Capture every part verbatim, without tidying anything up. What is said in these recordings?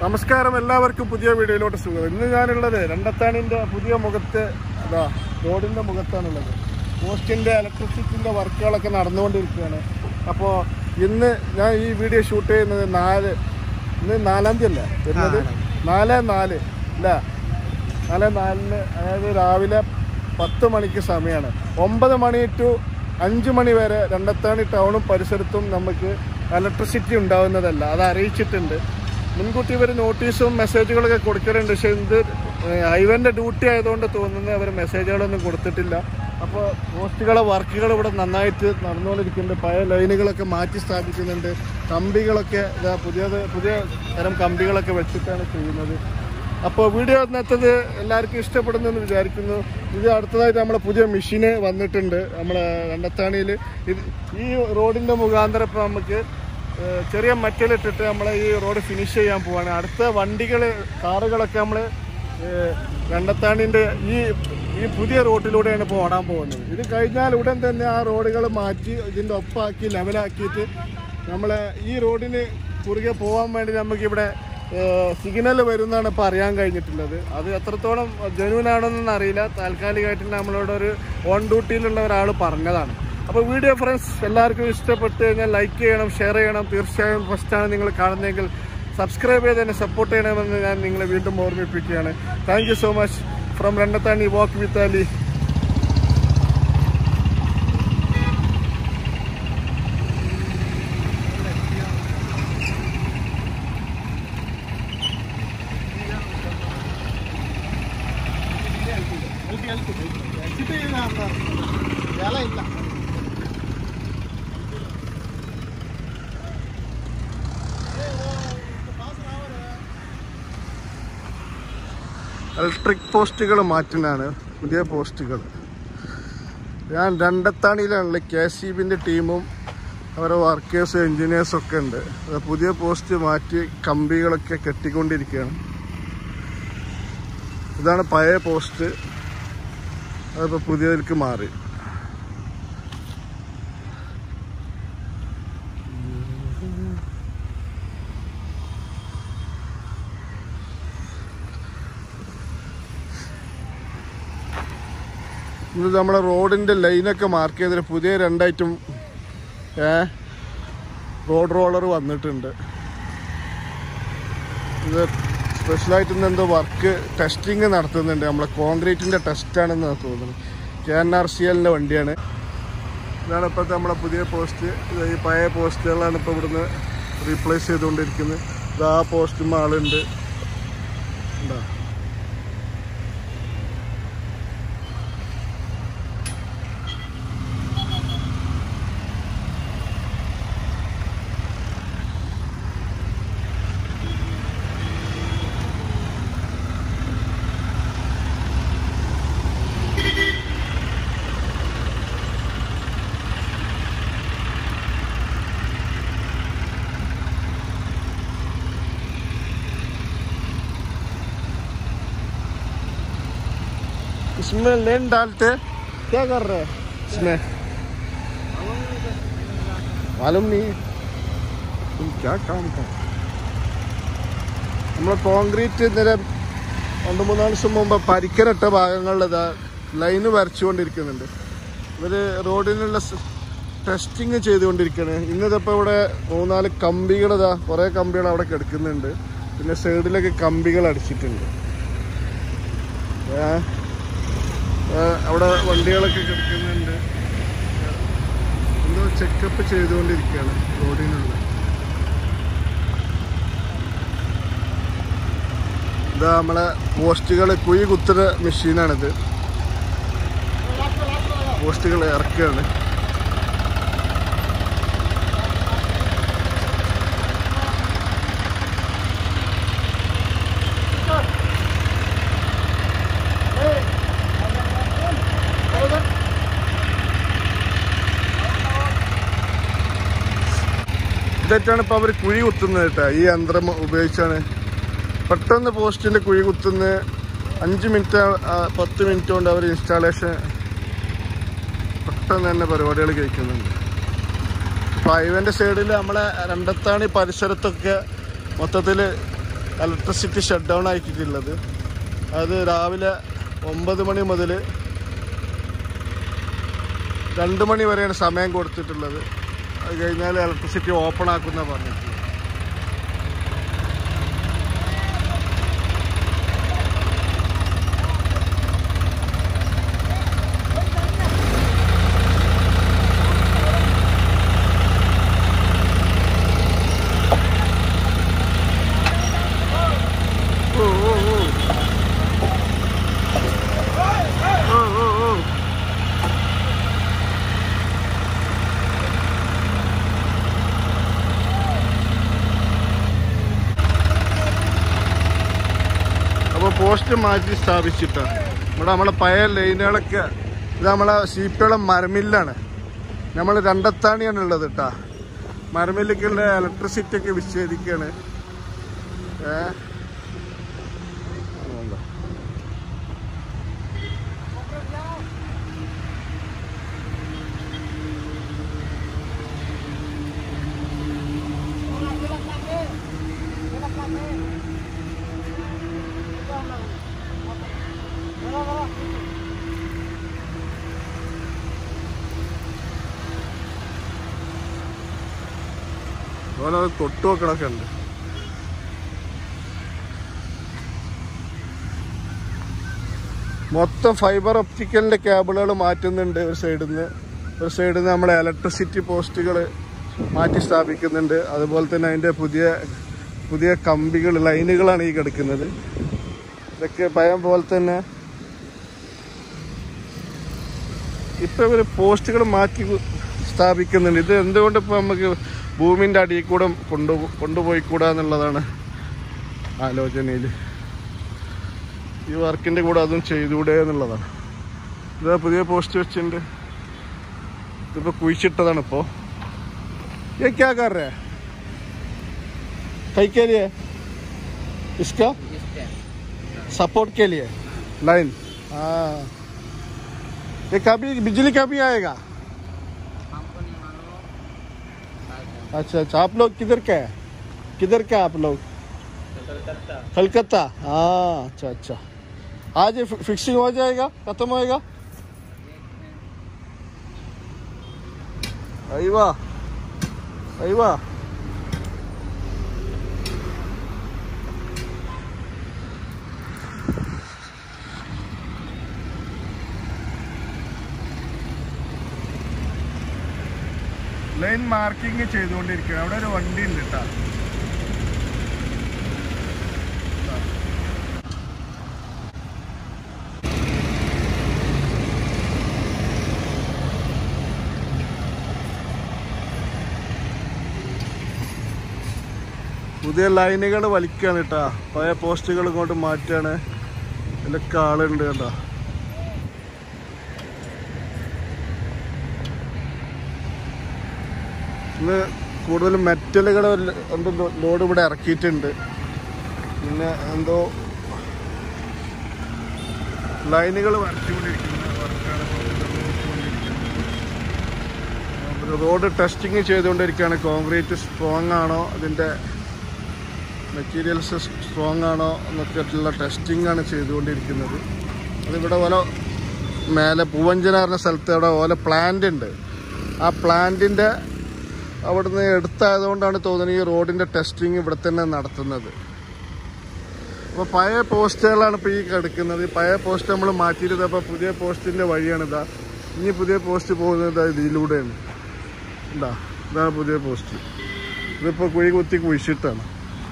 നമസ്കാരം, എല്ലാവർക്കും പുതിയ വീഡിയോയിലോട്ട് സ്വാഗതം. ഇന്ന് ഞാനുള്ളത് രണ്ടത്താണിൻ്റെ പുതിയ മുഖത്ത് അതാ റോഡിൻ്റെ മുഖത്താണുള്ളത്. പോസ്റ്റിൻ്റെ ഇലക്ട്രിസിറ്റിൻ്റെ വർക്കുകളൊക്കെ നടന്നുകൊണ്ടിരിക്കുകയാണ്. അപ്പോൾ ഇന്ന് ഞാൻ ഈ വീഡിയോ ഷൂട്ട് ചെയ്യുന്നത് നാല് ഇന്ന് നാലാം തീയതി അല്ല വരുന്നത്, നാല് നാല് അല്ല നാല് നാലിന് അതായത് രാവിലെ പത്ത് മണിക്ക് സമയമാണ്. ഒമ്പത് മണി ടു അഞ്ച് മണി വരെ രണ്ടത്താണി ടൗണും പരിസരത്തും നമുക്ക് ഇലക്ട്രിസിറ്റി ഉണ്ടാവുന്നതല്ല, അത് അറിയിച്ചിട്ടുണ്ട്. മുൻകൂട്ടി ഇവർ നോട്ടീസും മെസ്സേജുകളൊക്കെ കൊടുക്കലുണ്ട്. പക്ഷേ ഇത് ഹൈവേൻ്റെ ഡ്യൂട്ടി ആയതുകൊണ്ട് തോന്നുന്നത് അവർ മെസ്സേജുകളൊന്നും കൊടുത്തിട്ടില്ല. അപ്പോൾ പോസ്റ്റുകളെ വർക്കുകൾ ഇവിടെ നന്നായിട്ട് നടന്നുകൊണ്ടിരിക്കുന്നുണ്ട്. പഴയ ലൈനുകളൊക്കെ മാറ്റി സ്ഥാപിക്കുന്നുണ്ട്. കമ്പികളൊക്കെ ഇതാ പുതിയത് പുതിയ തരം കമ്പികളൊക്കെ വെച്ചിട്ടാണ് ചെയ്യുന്നത്. അപ്പോൾ വീഡിയോ ഇന്നത്തത് എല്ലാവർക്കും ഇഷ്ടപ്പെടുന്നെന്ന് വിചാരിക്കുന്നു. ഇത് അടുത്തതായിട്ട് നമ്മളെ പുതിയ മെഷീന് വന്നിട്ടുണ്ട് നമ്മളെ രണ്ടത്താണിയിൽ. ഇത് ഈ റോഡിൻ്റെ മുഖാന്തരം ഇപ്പോൾ നമുക്ക് ചെറിയ മറ്റലിട്ടിട്ട് നമ്മൾ ഈ റോഡ് ഫിനിഷ് ചെയ്യാൻ പോവാണ്. അടുത്ത വണ്ടികൾ കാറുകളൊക്കെ നമ്മൾ രണ്ടത്താണിൻ്റെ ഈ ഈ പുതിയ റോഡിലൂടെയാണ് ഇപ്പോൾ ഓടാൻ പോകുന്നത്. ഇത് കഴിഞ്ഞാൽ ഉടൻ തന്നെ ആ റോഡുകൾ മാറ്റി ഇതിൻ്റെ ഒപ്പാക്കി ലെവലാക്കിയിട്ട് നമ്മളെ ഈ റോഡിന് കുറുകെ പോകാൻ വേണ്ടി നമുക്കിവിടെ സിഗ്നൽ വരുന്നതാണ് ഇപ്പോൾ അറിയാൻ കഴിഞ്ഞിട്ടുള്ളത്. അത് എത്രത്തോളം ജെന്യൂൻ ആണെന്നൊന്നും അറിയില്ല. താൽക്കാലികമായിട്ട് നമ്മളോട് ഒരു ഓൺ ഡ്യൂട്ടിയിലുള്ള ഒരാൾ പറഞ്ഞതാണ്. അപ്പോൾ വീഡിയോ ഫ്രണ്ട്സ് എല്ലാവർക്കും ഇഷ്ടപ്പെട്ട് കഴിഞ്ഞാൽ ലൈക്ക് ചെയ്യണം, ഷെയർ ചെയ്യണം. തീർച്ചയായും ഫസ്റ്റാണ് നിങ്ങൾ കാണുന്നതെങ്കിൽ സബ്സ്ക്രൈബ് ചെയ്ത് തന്നെ സപ്പോർട്ട് ചെയ്യണമെന്ന് ഞാൻ നിങ്ങളെ വീണ്ടും ഓർമ്മിപ്പിക്കുകയാണ്. Thank you so much from Randathani walk with Ali. Electric പോസ്റ്റുകൾ മാറ്റുന്നതാണ് പുതിയ പോസ്റ്റുകൾ. ഞാൻ രണ്ടത്താണിയിലാണല്ലോ. കെ സി ബിൻ്റെ ടീമും അവരുടെ വർക്കേഴ്സും എൻജിനീയേഴ്സും ഒക്കെ ഉണ്ട്. പുതിയ പോസ്റ്റ് മാറ്റി കമ്പികളൊക്കെ കെട്ടിക്കൊണ്ടിരിക്കുകയാണ്. ഇതാണ് പഴയ പോസ്റ്റ്, അതിപ്പോൾ പുതിയതിലേക്ക് മാറി. ഇത് നമ്മളെ റോഡിൻ്റെ ലൈനൊക്കെ മാർക്ക് ചെയ്തിട്ട് പുതിയ രണ്ടായിട്ടും റോഡ് റോളർ വന്നിട്ടുണ്ട്. ഇത് സ്പെഷ്യലായിട്ട് ഇന്ന് എന്തോ വർക്ക് ടെസ്റ്റിങ് നടത്തുന്നുണ്ട്. നമ്മളെ കോൺക്രീറ്റിൻ്റെ ടെസ്റ്റാണെന്ന് തോന്നുന്നു. കെ എൻ ആർ സി എല്ലിൻ്റെ വണ്ടിയാണ്. ഇതാണ് ഇപ്പോഴത്തെ നമ്മളെ പുതിയ പോസ്റ്റ്. ഇത് ഈ പഴയ പോസ്റ്റുകളാണ് ഇപ്പോൾ ഇവിടുന്ന് റീപ്ലേസ് ചെയ്തുകൊണ്ടിരിക്കുന്നത്. ഇത് ആ പോസ്റ്റും ആളുണ്ട് ഉണ്ടോ. इसमें लेन डालते क्या कर रहे हैं इसमें मालूम नहीं तुम क्या काम कर. നമ്മൾ കോൺക്രീറ്റ് ഇന്നലെ രണ്ട് മൂന്നാല് ദിവസം മുമ്പ് പരിക്കരട്ട ഭാഗങ്ങളിൽ ലൈന് വരച്ചുകൊണ്ടിരിക്കുന്നുണ്ട്. ഇവർ റോഡിനുള്ള ടെസ്റ്റിങ് ചെയ്തുകൊണ്ടിരിക്കുകയാണ്. ഇന്നിപ്പോൾ ഇവിടെ മൂന്നാല് കമ്പികളിതാ കുറേ കമ്പികൾ അവിടെ കിടക്കുന്നുണ്ട്. പിന്നെ സൈഡിലൊക്കെ കമ്പികൾ അടിച്ചിട്ടുണ്ട്. അവിടെ വണ്ടികളൊക്കെ കിടക്കുന്നുണ്ട്. എന്തോ ചെക്കപ്പ് ചെയ്തുകൊണ്ടിരിക്കുകയാണ് റോഡിനുള്ള. ഇതാ നമ്മളെ പോസ്റ്റുകൾ കുഴി കുത്തുന്ന മെഷീനാണിത്. പോസ്റ്റുകൾ ഇറക്കുകയാണ്. ഇതായിട്ടാണ് ഇപ്പോൾ അവർ കുഴി കുത്തുന്നത് കേട്ടോ. ഈ യന്ത്രം ഉപയോഗിച്ചാണ് പെട്ടെന്ന് പോസ്റ്റിൻ്റെ കുഴി കുത്തുന്ന. അഞ്ച് മിനിറ്റ് പത്ത് മിനിറ്റ് കൊണ്ട് അവർ ഇൻസ്റ്റാളേഷൻ പെട്ടെന്ന് തന്നെ പരിപാടികൾ കഴിക്കുന്നുണ്ട്. അപ്പോൾ ഹൈവേൻ്റെ സൈഡിൽ നമ്മളെ രണ്ടത്താണി പരിസരത്തൊക്കെ മൊത്തത്തിൽ ഇലക്ട്രിസിറ്റി ഷട്ട് ഡൗൺ ആക്കിയിട്ടുള്ളത്. അത് രാവിലെ ഒമ്പത് മണി മുതൽ രണ്ട് മണി വരെയാണ് സമയം കൊടുത്തിട്ടുള്ളത്. അത് കഴിഞ്ഞാൽ ഇലക്ട്രിസിറ്റി ഓപ്പൺ ആക്കുന്ന പറഞ്ഞിട്ടുള്ളത്. പോസ്റ്റ് മാറ്റി സ്ഥാപിച്ചിട്ടാണ്. ഇവിടെ നമ്മളെ പഴയ ലൈനുകളൊക്കെ ഇത് നമ്മളെ സീപ്പുകളും മരമില്ലാണ്. നമ്മൾ രണ്ടത്താണിയാണ് ഉള്ളത് കേട്ടോ. മരമില്ലേക്കുള്ള ഇലക്ട്രിസിറ്റി ഒക്കെ വിച്ഛേദിക്കുകയാണ്. ഏ ഓനത് തൊട്ട് വെക്കണൊക്കെ ഉണ്ട്. മൊത്തം ഫൈബർ ഒപ്റ്റിക്കലിന്റെ കേബിളുകൾ മാറ്റുന്നുണ്ട്. ഒരു സൈഡിൽ നിന്ന് ഒരു സൈഡിൽ നിന്ന് നമ്മുടെ ഇലക്ട്രിസിറ്റി പോസ്റ്റുകൾ മാറ്റി സ്ഥാപിക്കുന്നുണ്ട്. അതുപോലെ തന്നെ അതിൻ്റെ പുതിയ പുതിയ കമ്പികൾ ലൈനുകളാണ് ഈ കിടക്കുന്നത്. ഇതൊക്കെ ഭയം പോലെ തന്നെ ഇപ്പം ഇവർ പോസ്റ്റുകൾ മാറ്റി സ്ഥാപിക്കുന്നുണ്ട്. ഇത് എന്തുകൊണ്ട് ഇപ്പോൾ നമുക്ക് ഭൂമിൻ്റെ അടിയിൽ കൂടെ കൊണ്ടു കൊണ്ടുപോയിക്കൂടാ എന്നുള്ളതാണ് ആലോചനയിൽ. ഈ വർക്കിൻ്റെ കൂടെ അതും ചെയ്തുകൂടെ എന്നുള്ളതാണ്. ഇതാ പുതിയ പോസ്റ്റ് വെച്ചിട്ടുണ്ട്. ഇതിപ്പോൾ കുഴിച്ചിട്ടതാണ്. ഇപ്പോൾ ये क्या कर रहे हैं? कई के लिए? इसका सपोर्ट के लिए लाइन. हाँ, ये कभी बिजली कभी आएगा? अच्छा अच्छा. आप लोग किधर के हैं? किधर के आप लोग? कलकत्ता. कलकत्ता. हाँ अच्छा अच्छा. आज ये फिक्सिंग हो जाएगा, खत्म होएगा? अयवा अयवा. ലൈൻ മാർക്കിങ് ചെയ്തുകൊണ്ടിരിക്കുകയാണ്. അവിടെ ഒരു വണ്ടി ഉണ്ട് കേട്ടോ. പുതിയ ലൈനുകൾ വലിക്കുകയാണ് കേട്ടോ. പഴയ പോസ്റ്റുകൾ ഇങ്ങോട്ട് മാറ്റുകയാണ്. ഇതിലൊക്കെ ആളുണ്ട് കേട്ടോ. ഇന്ന് കൂടുതലും മെറ്റലുകൾ എന്തോ ലോഡ് ഇവിടെ ഇറക്കിയിട്ടുണ്ട്. പിന്നെ എന്തോ ലൈനുകൾ വരച്ചുകൊണ്ടിരിക്കുന്ന വർക്കാണ്. റോഡ് ടെസ്റ്റിങ് ചെയ്തുകൊണ്ടിരിക്കുകയാണ്. കോൺക്രീറ്റ് സ്ട്രോങ് ആണോ, അതിൻ്റെ മെറ്റീരിയൽസ് സ്ട്രോങ് ആണോ എന്നൊക്കെയുള്ള ടെസ്റ്റിംഗ് ആണ് ചെയ്തുകൊണ്ടിരിക്കുന്നത്. അതിവിടെ ഓരോ മേലെ പൂവഞ്ചന പറഞ്ഞ സ്ഥലത്ത് അവിടെ ഓരോ പ്ലാന്റ് ഉണ്ട്. ആ പ്ലാന്റിൻ്റെ അവിടുന്ന് എടുത്തായതുകൊണ്ടാണ് തോന്നുന്നത് ഈ റോഡിൻ്റെ ടെസ്റ്റിങ് ഇവിടെ തന്നെ നടത്തുന്നത്. അപ്പോൾ പഴയ പോസ്റ്റുകളാണ് ഇപ്പോൾ ഈ കിടക്കുന്നത്. പഴയ പോസ്റ്റ് നമ്മൾ മാറ്റിയിരുന്നത്. അപ്പോൾ പുതിയ പോസ്റ്റിൻ്റെ വഴിയാണിതാ. ഇനി പുതിയ പോസ്റ്റ് പോകുന്നത് ഇതിലൂടെയാണ്. എന്താ ഇതാണ് പുതിയ പോസ്റ്റ്. ഇതിപ്പോൾ കുഴി കുത്തി കുഴിച്ചിട്ടാണ്.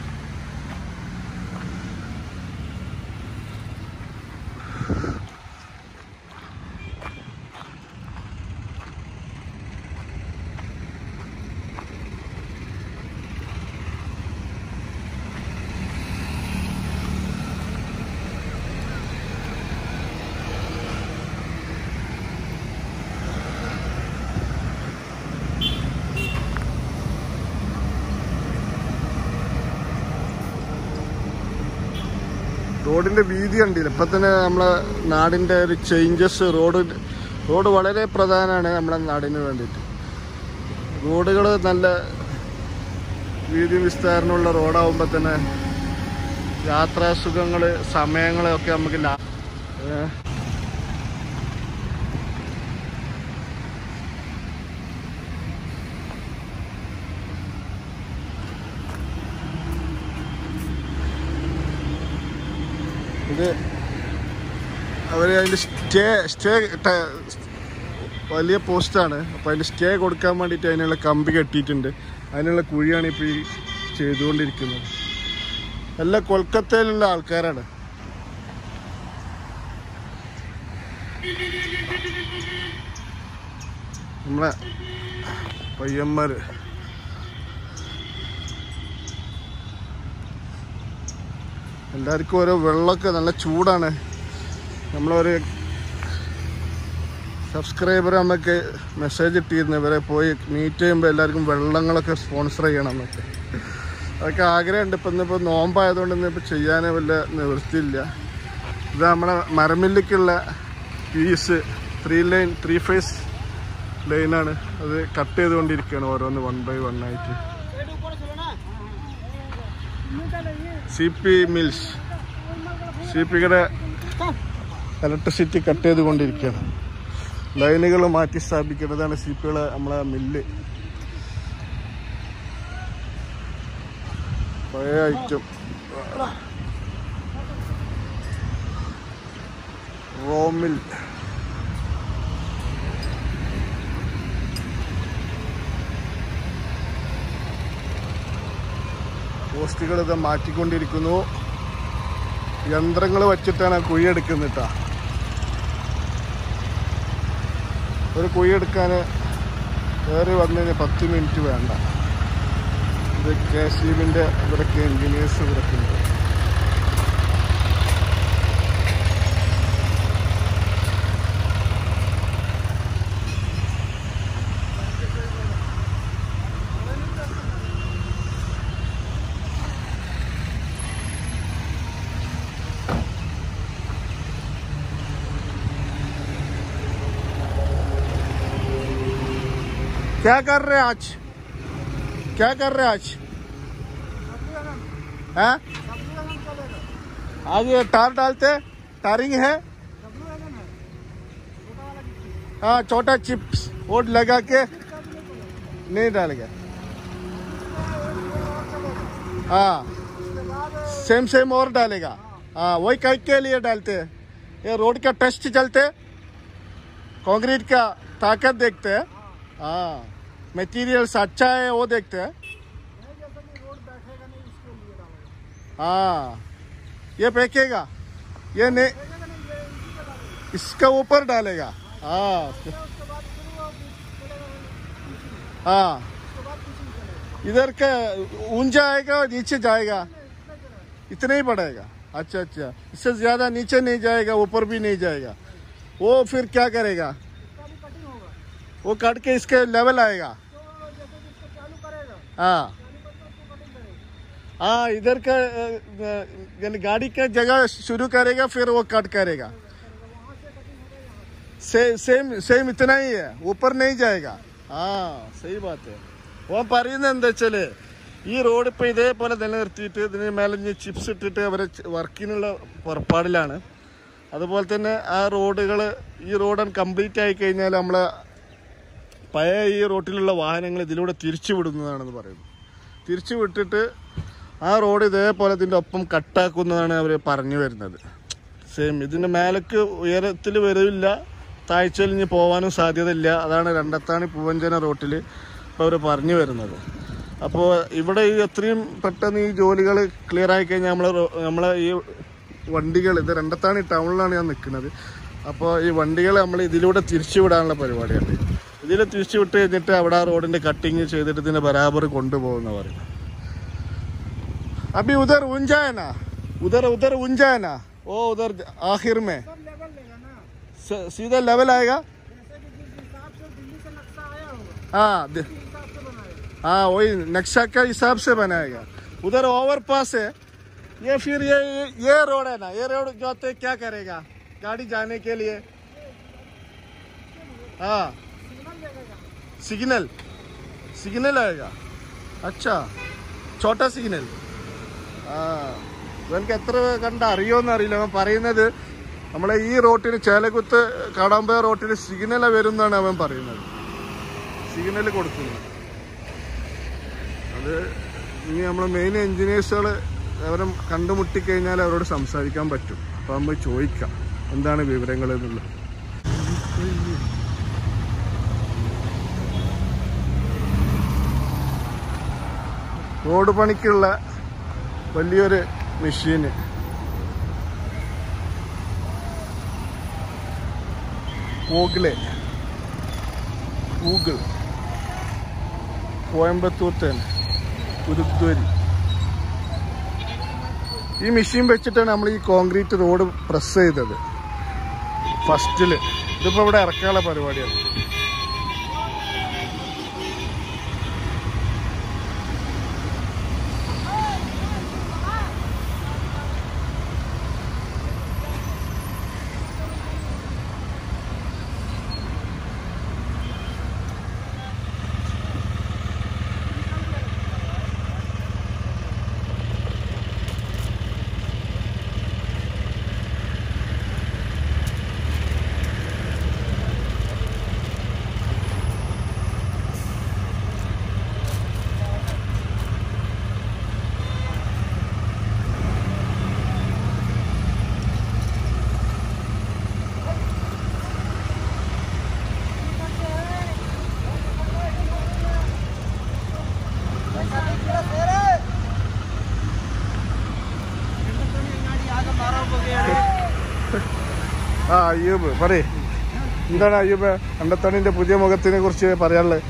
റോഡിൻ്റെ വീതി കണ്ടില്ല. ഇപ്പം തന്നെ നമ്മളെ നാടിൻ്റെ ഒരു ചേഞ്ചസ്. റോഡ് റോഡ് വളരെ പ്രധാനമാണ് നമ്മുടെ നാടിന് വേണ്ടിയിട്ട്. റോഡുകൾ നല്ല വീതി വിസ്താരണമുള്ള റോഡാകുമ്പോൾ തന്നെ യാത്രാസുഖങ്ങൾ സമയങ്ങളൊക്കെ നമുക്ക് ലാ ഇത് അവർ അതിൻ്റെ സ്റ്റേ സ്റ്റേ വലിയ പോസ്റ്റാണ്. അപ്പോൾ അതിൻ്റെ സ്റ്റേ കൊടുക്കാൻ വേണ്ടിയിട്ട് അതിനുള്ള കമ്പി കെട്ടിയിട്ടുണ്ട്. അതിനുള്ള കുഴിയാണ് ഇപ്പോൾ ഈ ചെയ്തുകൊണ്ടിരിക്കുന്നത്. എല്ലാം കൊൽക്കത്തയിലുള്ള ആൾക്കാരാണ്. നമ്മളെ പയ്യന്മാർ എല്ലാവർക്കും ഓരോ വെള്ളമൊക്കെ നല്ല ചൂടാണ്. നമ്മളൊരു സബ്സ്ക്രൈബർ നമുക്ക് മെസ്സേജ് ഇട്ടിരുന്നു ഇവരെ പോയി മീറ്റ് ചെയ്യുമ്പോൾ എല്ലാവർക്കും വെള്ളങ്ങളൊക്കെ സ്പോൺസർ ചെയ്യണം എന്നൊക്കെ. അതൊക്കെ ആഗ്രഹമുണ്ട്. ഇപ്പം ഇന്നിപ്പോൾ നോമ്പായതുകൊണ്ട് ഇന്നിപ്പോൾ ചെയ്യാൻ വല്ല നിവൃത്തിയില്ല. ഇത് നമ്മുടെ മരമില്ലിക്കുള്ള പീസ് ത്രീ ലൈൻ ത്രീ ഫേസ് ലൈനാണ്. അത് കട്ട് ചെയ്തുകൊണ്ടിരിക്കുകയാണ് ഓരോന്ന് വൺ ബൈ വൺ ആയിട്ട്. സി പി മിൽസ് സി പിയുടെ ഇലക്ട്രിസിറ്റി കട്ട് ചെയ്തുകൊണ്ടിരിക്കുകയാണ്. ലൈനുകൾ മാറ്റി സ്ഥാപിക്കുന്നതാണ് സി പിയുടെ നമ്മളെ മില്ല്. പഴയ ഐറ്റം റോ മിൽ. പോസ്റ്റുകൾ ഇത് മാറ്റിക്കൊണ്ടിരിക്കുന്നു. യന്ത്രങ്ങൾ വച്ചിട്ടാണ് കുഴിയെടുക്കുന്നിട്ടാ. ഒരു കുഴിയെടുക്കാൻ കയറി വന്നതിന് പത്ത് മിനിറ്റ് വേണ്ട. ഇത് കെ എസ് ഇ ബിൻ്റെ ഇവരൊക്കെ എൻജിനീയേഴ്സ് ഇവരൊക്കെ ഉണ്ട്. क्या कर रहे आज क्या कर रहे आज हैं? आज ये टार डालते टारिंग है। हाँ छोटा चिप्स वोट लगा के नहीं डालेगा। हाँ सेम सेम और डालेगा। हाँ वही कई के लिए डालते हैं। ये रोड का टेस्ट चलते कंक्रीट का ताकत देखते हैं। हाँ मटेरियल्स अच्छा है वो देखते हैं। हाँ ये फेंकेगा ये नहीं इसका ऊपर डालेगा। हाँ हाँ इधर का ऊंचा आएगा और नीचे जाएगा इतना ही पड़ेगा। अच्छा अच्छा इससे ज्यादा नीचे नहीं जाएगा ऊपर भी नहीं जाएगा। वो फिर क्या करेगा? वो काट के इसके लेवल आएगा। हाँ हाँ इधर का गाड़ी का जगह शुरू करेगा फिर वो कट करेगा। से, सेम सेम इतना ही है ऊपर नहीं जाएगा। हाँ सही बात है. वो പറയുന്നത് എന്താ വെച്ചാല് ഈ റോഡ് ഇപ്പൊ ഇതേപോലെ നിലനിർത്തിയിട്ട് ഇതിന് മേലെ ചിപ്സ് ഇട്ടിട്ട് അവരെ വർക്കിനുള്ള പുറപ്പാടിലാണ്. അതുപോലെ തന്നെ ആ റോഡുകൾ ഈ റോഡ് കംപ്ലീറ്റ് ആയി കഴിഞ്ഞാൽ നമ്മളെ പഴയ ഈ റോട്ടിലുള്ള വാഹനങ്ങൾ ഇതിലൂടെ തിരിച്ചു വിടുന്നതാണെന്ന് പറയുന്നു. തിരിച്ചു വിട്ടിട്ട് ആ റോഡ് ഇതേപോലെ ഇതിൻ്റെ ഒപ്പം കട്ടാക്കുന്നതാണ് അവർ പറഞ്ഞു വരുന്നത്. സെയിം ഇതിൻ്റെ മേലേക്ക് ഉയരത്തിൽ വരില്ല, താഴ്ചയിൽ ഇനി പോകാനും സാധ്യതയില്ല. അതാണ് രണ്ടത്താണി പൂവഞ്ചന റോട്ടിൽ ഇപ്പോൾ അവർ പറഞ്ഞു വരുന്നത്. അപ്പോൾ ഇവിടെ ഈ എത്രയും പെട്ടെന്ന് ഈ ജോലികൾ ക്ലിയർ ആയി കഴിഞ്ഞാൽ നമ്മൾ നമ്മളെ ഈ വണ്ടികൾ ഇത് രണ്ടത്താണി ടൗണിലാണ് ഞാൻ നിൽക്കുന്നത്. അപ്പോൾ ഈ വണ്ടികൾ നമ്മൾ ഇതിലൂടെ തിരിച്ചു വിടാനുള്ള പരിപാടിയാണ്. ഇതിൽ തിരിച്ചു വിട്ട് കഴിഞ്ഞിട്ട് അവിടെ ആ റോഡിൻ്റെ കട്ടിങ് ചെയ്തിട്ട് ഇതിനെ ബരാബർ കൊണ്ടുപോകുന്ന പറയും. अभी उधर ऊंचा है ना उधर उधर ऊंचा है ना वो उधर आखिर में सीधा लेवल आएगा. हाँ हाँ वही नक्शा का हिसाब से बनाएगा. उधर ओवरपास है ये फिर ये ये रोड है ना ये रोड जो क्या करेगा गाड़ी जाने के लिए. हाँ सिग्नल सिग्नल आएगा. अच्छा छोटा सिग्नल. हाँ ഇവനക്ക് എത്ര കണ്ട അറിയോന്ന് അറിയില്ല. അവൻ പറയുന്നത് നമ്മളെ ഈ റോട്ടിന് ചേലകുത്ത് കാടാമ്പുഴ റോട്ടിന് സിഗ്നൽ വരും എന്നാണ് അവൻ പറയുന്നത്. സിഗ്നൽ കൊടുക്കുന്നത് അത് ഇനി നമ്മൾ മെയിൻ എഞ്ചിനീയേഴ്സുകൾ അവരെ കണ്ടുമുട്ടിക്കഴിഞ്ഞാൽ അവരോട് സംസാരിക്കാൻ പറ്റും. അപ്പോൾ നമ്മൾ ചോദിക്കാം എന്താണ് വിവരങ്ങൾ എന്നുള്ളത്. റോഡ് പണിക്കുള്ള വലിയൊരു മെഷീന് ഗൂഗിള് ഗൂഗിൾ കോയമ്പത്തൂർ തന്നെ പുതുദ്വരി. ഈ മെഷീൻ വെച്ചിട്ടാണ് നമ്മൾ ഈ കോൺക്രീറ്റ് റോഡ് പ്രസ് ചെയ്തത് ഫസ്റ്റില്. ഇതിപ്പോൾ ഇവിടെ ഇറക്കാനുള്ള പരിപാടിയാണ്. ആ അയ്യൂബ് പറയേ, എന്താണ് അയ്യൂബ് കണ്ടത്താണിന്റെ പുതിയ മുഖത്തിനെ കുറിച്ച് പറയാനുള്ളത്?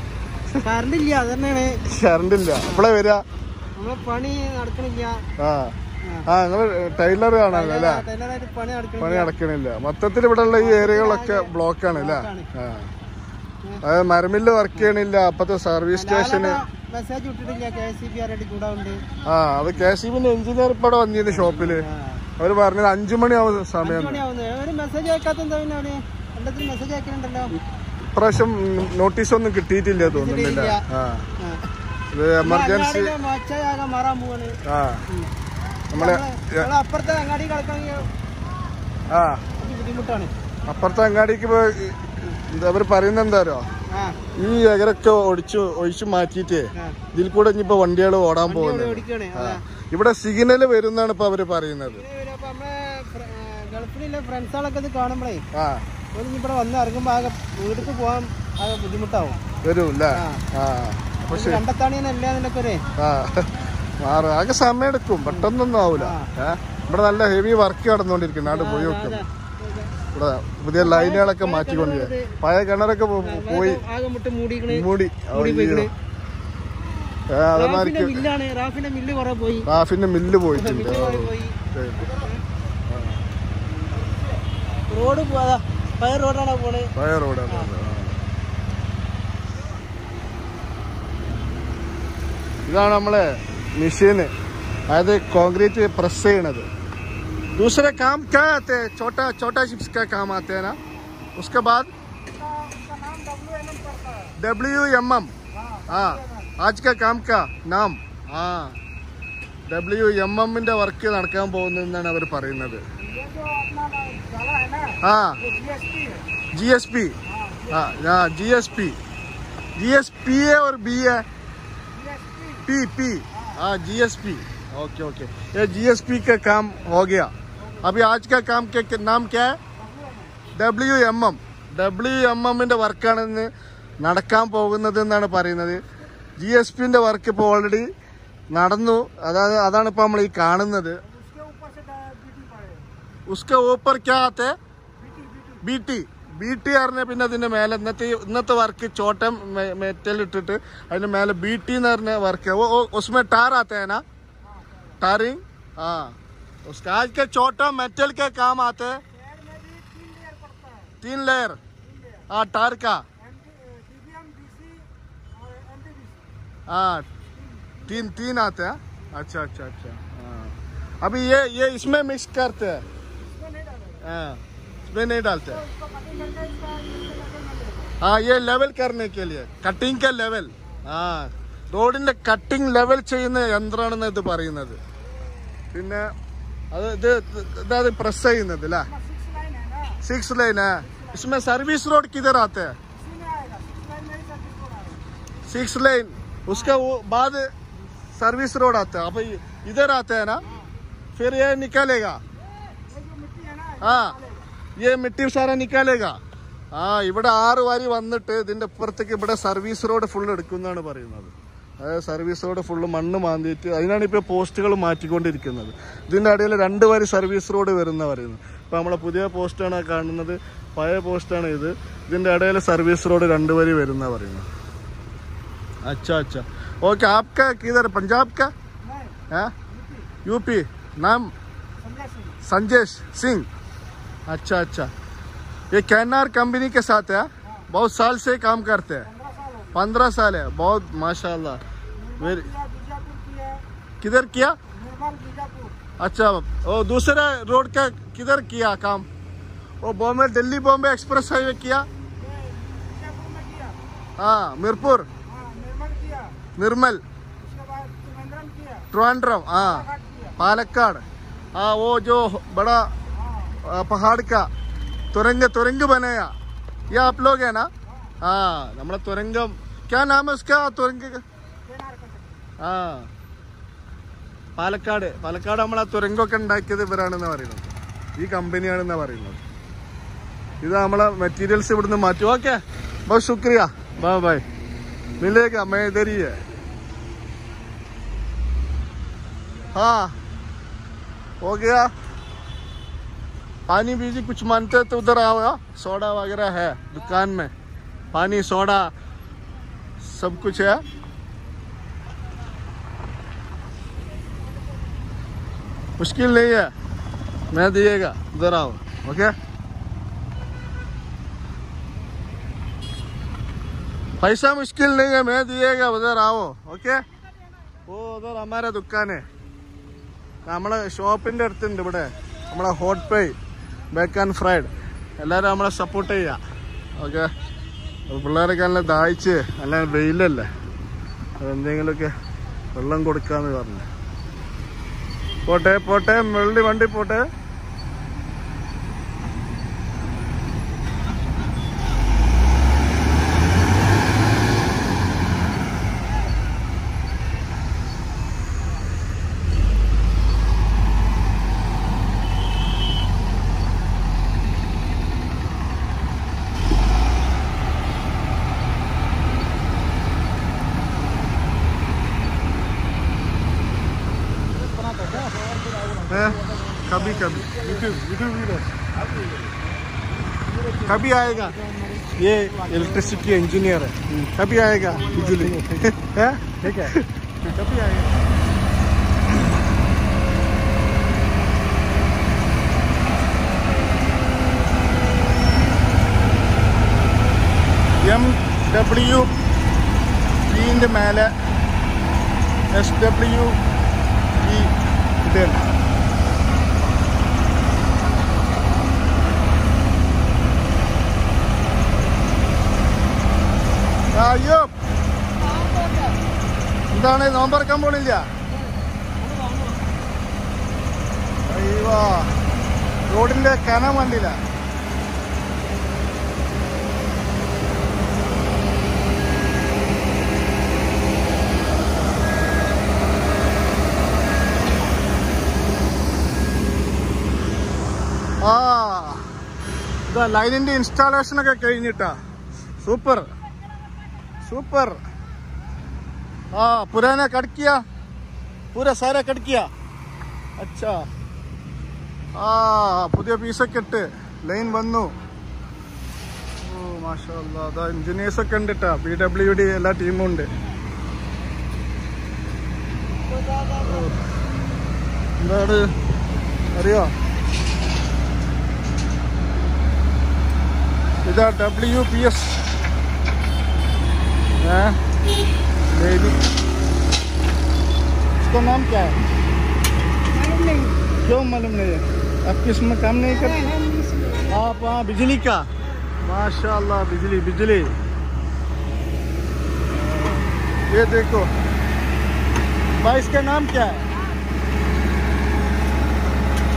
കറണ്ട് ഇല്ല. എപ്പോഴാ വരിക? പണി നടക്കണില്ല. ആ ആ നിങ്ങൾ ടൈലർ ആണല്ലോ അല്ലേ? പണി നടക്കണില്ല. മൊത്തത്തിൽ ഇവിടെ ഉള്ള ഈ ഏരിയകളൊക്കെ ബ്ലോക്ക് ആണ് അല്ലേ? ആ അതായത് മരമില്ല് വർക്ക് ചെയ്യണില്ല. അപ്പത്തെ സർവീസ് സ്റ്റേഷന് മെസ്സേജ് വിട്ടിട്ടില്ല. കെ എസ് ഇ ബി ആയിട്ട് ചൂടാവുണ്ട്. ആ അത് കെ എസ് ഇ ബിന്റെ എഞ്ചിനീയർ ഇപ്പടെ വന്നിരുന്നു ഷോപ്പില്. അവര് പറഞ്ഞത് അഞ്ചു മണിയാവുന്ന സമയം. മെസ്സേജ് അയക്കാത്ത മെസ്സേജ് അയക്കുന്നുണ്ടല്ലോ. ഇപ്രാവശ്യം നോട്ടീസ് ഒന്നും കിട്ടിയിട്ടില്ല തോന്നുന്നില്ല. ആ ഇത് എമർജൻസി. ആ നമ്മളെ അപ്പുറത്തെ അങ്ങാടി കളക്കണമെങ്കിൽ ആ ബുദ്ധിമുട്ടാണ്. അപ്പുറത്തെ അങ്ങാടിക്ക് അവർ പറയുന്നത് എന്താരോ, ഈ എകരൊക്കെ ഒടിച്ചു ഒഴിച്ചു മാറ്റിയിട്ട് ഇതിൽ കൂടെ ഇനിയിപ്പോ വണ്ടികൾ ഓടാൻ പോകുന്നത്. ഇവിടെ സിഗ്നൽ വരുന്നാണ് ഇപ്പൊ അവര് പറയുന്നത്. ഗൾഫിലുള്ള ഫ്രണ്ട്സുകളൊക്കെ ഇത് കാണുമ്പോഴേ ഇവിടെ വന്ന് ഇറങ്ങുമ്പോ ആകെ വീട്ടിൽ പോകാൻ ആകെ ബുദ്ധിമുട്ടാവും. വരൂല്ലേ? കണ്ടെത്താണിയല്ലേ ആകെ സമയം എടുക്കും, പെട്ടെന്നൊന്നും ആവൂല. ഇവിടെ നല്ല ഹെവി വർക്ക് നടന്നുകൊണ്ടിരിക്കും. നാട് പോയി നോക്കും. ഇവിടെ പുതിയ ലൈനുകളൊക്കെ മാറ്റിക്കൊണ്ടിരിക്കുക. പഴയ കിണറൊക്കെ പോയി മൂടി. അതേമാതിരി റാഫിന്റെ മില്ല് പോയിട്ടുണ്ട്. റോഡ് പഴയ റോഡാണ് പോണേ. പഴയ റോഡാണ്. ഇതാണ് നമ്മളെ മെഷീന്, അതായത് കോൺക്രീറ്റ് പ്രസ് ചെയ്യണത്. दूसरे काम क्या आते हैं? छोटा छोटा चिप्स का काम आते हैं ना. उसके बाद डब्ल्यू एम एम. हाँ आज का काम का नाम हाँ ഡബ്ല്യു എം എമ്മിന്റെ വർക്ക് നടക്കാൻ പോകുന്നതെന്നാണ് അവർ പറയുന്നത്. ആ ജി എസ് പി. हाँ G S P. G S P है और बी है पी पी. हाँ G S P. Okay okay ये जी एस पी का काम हो गया. अभी आज का काम के नाम क्या है? W M M. W M എമ്മിന്റെ വർക്കാണ് ഇന്ന് നടക്കാൻ പോകുന്നത് എന്നാണ് പറയുന്നത്. ജി എസ് പിന്റെ വർക്ക് ഇപ്പോൾ ഓൾറെഡി നടന്നു. അതായത് അതാണ് ഇപ്പൊ നമ്മൾ ഈ കാണുന്നത്. ഉസ്ക ഊപ്പർ ക്യാ ആത്തെ? B T. ബി ടി പറഞ്ഞ പിന്നെ അതിന്റെ മേലെ ഇന്നത്തെ ഇന്നത്തെ വർക്ക് ചോട്ടം മെറ്റൽ ഇട്ടിട്ട് അതിന്റെ മേലെ ബി ടി എന്ന് പറഞ്ഞ വർക്ക്. ഉസ്മേ ടാർ ആത്തെ है ना? टारिंग. हाँ उसका आज के छोटा मेटल के काम आते हैं. तीन लेयर. हाँ टार का. हाँ तीन तीन आते हैं. अच्छा अच्छा अच्छा. हाँ अभी ये ये इसमें मिक्स करते हैं. हाँ इसमें नहीं डालते. हाँ ये लेवल करने के लिए कटिंग के लेवल. हाँ റോഡിന്റെ കട്ടിങ് ലെവൽ ചെയ്യുന്ന യന്ത്രമാണെന്ന് ഇത് പറയുന്നത്. പിന്നെ അത് ഇത് ഇതാ പ്രസ് ചെയ്യുന്നത് അല്ലേ? സിക്സ് ലൈൻ है इसमें सर्विस रोड किधर आते हैं? सिक्स लाइन उसका वो बाद सर्विस रोड आता है। अब इधर आते हैं ना, फिर ये निकालेगा। हाँ ये मिट्टी सारा निकालेगा। ആ ഇവിടെ ആറ് വരി വന്നിട്ട് ഇതിന്റെ അപ്പുറത്തേക്ക് ഇവിടെ സർവീസ് റോഡ് ഫുൾ എടുക്കുന്നാണ് പറയുന്നത്. അതായത് സർവീസ് റോഡ് ഫുള്ള് മണ്ണ് മാന്തിയിട്ട് അതിനാണ് ഇപ്പോൾ പോസ്റ്റുകൾ മാറ്റിക്കൊണ്ടിരിക്കുന്നത്. ഇതിന്റെ ഇടയിൽ രണ്ട് വരി സർവീസ് റോഡ് വരുന്ന പറയുന്നത്. ഇപ്പൊ നമ്മളെ പുതിയ പോസ്റ്റാണ് കാണുന്നത്, പഴയ പോസ്റ്റാണ് ഇത്. ഇതിന്റെ ഇടയിൽ സർവീസ് റോഡ് രണ്ട് വരി വരുന്ന പറയുന്നത്. अच्छा अच्छा ओके। आपका किधर पंजाब का है? यूपी। नाम संजय सिंह। अच्छा अच्छा ये कैनार कंपनी के साथ है? बहुत साल से काम करते हैं? पंद्रह साल है। बहुत माशाल्लाह। वेरी किधर किया? अच्छा वो दूसरा रोड का किधर किया काम? वो बॉम्बे दिल्ली बॉम्बे एक्सप्रेस हाईवे किया? हाँ मीरपुर निर्मल ट्रिवांड्रम हाँ पालक्काड़ हाँ वो जो बड़ा पहाड़ का तुरंग तुरंग बनाया ये आप लोग है ना? हाँ हमारा तुरंगम क्या नाम है उसका तुरंग का? हाँ പാലക്കാട് പാലക്കാട് നമ്മളെ തുരങ്കമൊക്കെ ഉണ്ടാക്കിയത് ഇവരാണെന്ന് പറയുന്നത്. ഈ കമ്പനിയാണെന്നാ പറയുന്നത്. ഇത് നമ്മളെ മെറ്റീരിയൽസ് ഇവിടുന്ന് മാറ്റി. ഓക്കെ बहुत शुक्रिया बाय बाय मिलेगा मैं इधर ही है। हाँ हो गया। पानी बीजी कुछ मानते तो उधर आओगा, सोडा वगैरह है दुकान में, पानी सोडा सब कुछ है। मुश्किल नहीं है, मैं दिएगा, उधर आओ। ओके पैसा मुश्किल नहीं है, मैं दिएगा, उधर आओ। ओके वो उधर हमारा दुकान है, നമ്മളെ ഷോപ്പിന്റെ അടുത്തുണ്ട് ഇവിടെ നമ്മളെ ഹോട്ട് പേ ബേക്ക് ആൻഡ് ഫ്രൈഡ്. എല്ലാവരും നമ്മളെ സപ്പോർട്ട് ചെയ്യുക. ഓക്കെ പിള്ളേരൊക്കെ നല്ല ദാഹിച്ച് നല്ല വെയിലല്ലേ, അതെന്തെങ്കിലുമൊക്കെ വെള്ളം കൊടുക്കാന്ന് പറഞ്ഞു. പോട്ടെ പോട്ടെ വെള്ളി വണ്ടി പോട്ടെ. कभी कभी यूट्यूब यूट्यूब कभी आएगा। ये इलेक्ट्रिसिटी इंजीनियर है, कभी आएगा बिजली है ठीक है कभी आएगा। എം ഡബ്ല്യു ഇന്റെ മേലെ എസ് ഡബ്ല്യു ഇ ഇതാണ്. അയ്യോ എന്താണ് നോമ്പറക്കാൻ പോണില്ല? അയ്യോ റോഡിന്റെ കനം കണ്ടില്ല. ആ ഇതാ ലൈനിന്റെ ഇൻസ്റ്റാളേഷൻ ഒക്കെ കഴിഞ്ഞിട്ടാ. Super super. हाँ पुराना कट किया, पूरा सारा कट किया। अच्छा हाँ പുതിയ പീസൊക്കെ ഇട്ട് ലൈൻ വന്നു. ഓ മാഷാ അല്ലാ. അതാ എഞ്ചിനീയേഴ്സ് ഒക്കെ ഉണ്ട് കേട്ടോ, ബി ഡബ്ല്യു ഡി എല്ലാ ടീമും ഉണ്ട്. എന്താണ് അറിയോ? इधर डब्ल्यू पी एस है बेबी। इसका नाम क्या है? मालूम नहीं। क्यों मालूम नहीं है? आप किसमें काम नहीं करते? आप हाँ बिजली का, माशाल्लाह बिजली बिजली। ये देखो भाई, इसका नाम क्या है?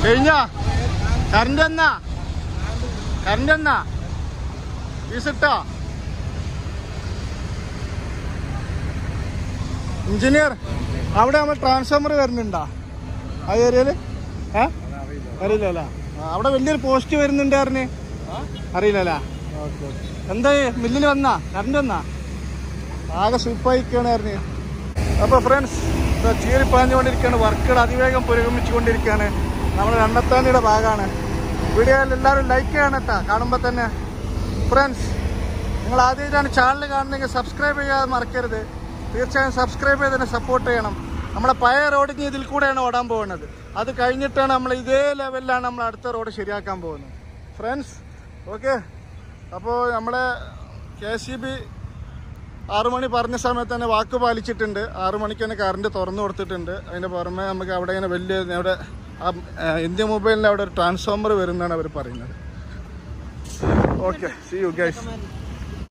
കഴിഞ്ഞ കറണ്ട് എന്നാ കറണ്ട് എന്നാ ഫീസ് ഇട്ടോ എഞ്ചിനീയർ? അവിടെ നമ്മൾ ട്രാൻസ്ഫോമർ വരുന്നുണ്ടോ ആ ഏരിയയില്? ഏ അറിയില്ലല്ലേ? അവിടെ വലിയൊരു പോസ്റ്റ് വരുന്നുണ്ടായിരുന്നു, അറിയില്ലല്ലേ? Okay okay. എന്താ മില്ലിൽ വന്നാ കറണ്ട് വന്നാ? ആകെ സൂപ്പായിക്കാണ്. അപ്പൊ ഫ്രണ്ട്സ് ചീറി പാഞ്ഞുകൊണ്ടിരിക്കുകയാണ്, വർക്കുകൾ അതിവേഗം പുരോഗമിച്ചുകൊണ്ടിരിക്കുകയാണ്. നമ്മുടെ രണ്ടത്താണിയുടെ ഭാഗമാണ്. വീഡിയോയിൽ എല്ലാവരും ലൈക്ക് ചെയ്യണം കേട്ടോ കാണുമ്പോൾ തന്നെ. ഫ്രണ്ട്സ് നിങ്ങൾ ആദ്യമായിട്ടാണ് ചാനൽ കാണുന്നതെങ്കിൽ സബ്സ്ക്രൈബ് ചെയ്യാതെ മറക്കരുത്. തീർച്ചയായും സബ്സ്ക്രൈബ് ചെയ്ത് തന്നെ സപ്പോർട്ട് ചെയ്യണം. നമ്മളെ പഴയ റോഡിന് ഇതിൽ കൂടെയാണ് ഓടാൻ പോകുന്നത്. അത് കഴിഞ്ഞിട്ടാണ് നമ്മൾ ഇതേ ലെവലിലാണ് നമ്മൾ അടുത്ത റോഡ് ശരിയാക്കാൻ പോകുന്നത് ഫ്രണ്ട്സ്. ഓക്കെ, അപ്പോൾ നമ്മളെ കെ സി ബി ആറു മണി പറഞ്ഞ സമയത്ത് തന്നെ വാക്ക് പാലിച്ചിട്ടുണ്ട്. ആറു മണിക്ക് തന്നെ കറണ്ട് തുറന്നു കൊടുത്തിട്ടുണ്ട്. അതിൻ്റെ പുറമെ നമുക്ക് അവിടെ ഇങ്ങനെ വലിയ അവിടെ ഇന്ത്യ മൊബൈലിൻ്റെ അവിടെ ഒരു ട്രാൻസ്ഫോമർ വരുന്നതാണ് അവർ പറയുന്നത്. Okay, see you guys.